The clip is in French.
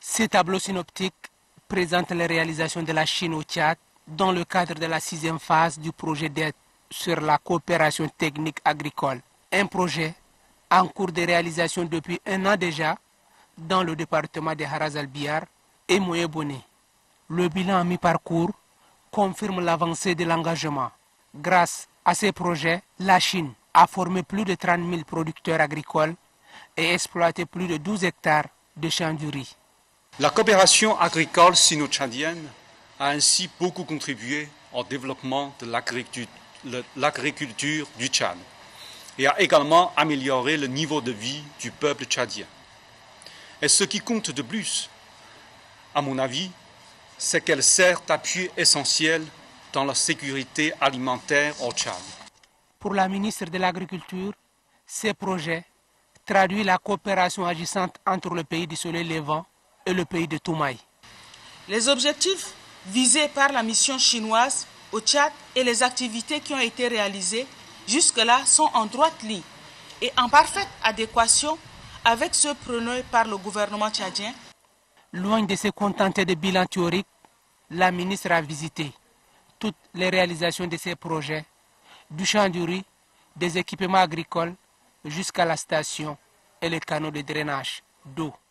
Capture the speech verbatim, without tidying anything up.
Ces tableaux synoptiques présentent les réalisations de la Chine au Tchad dans le cadre de la sixième phase du projet d'aide sur la coopération technique agricole. Un projet en cours de réalisation depuis un an déjà dans le département de Haraz al-Biyar et Moyeboné. Le bilan à mi-parcours confirme l'avancée de l'engagement. Grâce à ces projets, la Chine a formé plus de trente mille producteurs agricoles et exploité plus de douze hectares de champs du riz. La coopération agricole sino-tchadienne a ainsi beaucoup contribué au développement de l'agriculture du Tchad et a également amélioré le niveau de vie du peuple tchadien. Et ce qui compte de plus, à mon avis, c'est qu'elle sert d'appui essentiel dans la sécurité alimentaire au Tchad. Pour la ministre de l'Agriculture, ces projets traduisent la coopération agissante entre le pays du Soleil levant et le pays de Toumaï. Les objectifs visés par la mission chinoise au Tchad et les activités qui ont été réalisées jusque-là sont en droite ligne et en parfaite adéquation avec ceux prônés par le gouvernement tchadien. Loin de se contenter de bilans théoriques, la ministre a visité toutes les réalisations de ces projets, du champ du riz, des équipements agricoles jusqu'à la station et les canaux de drainage d'eau.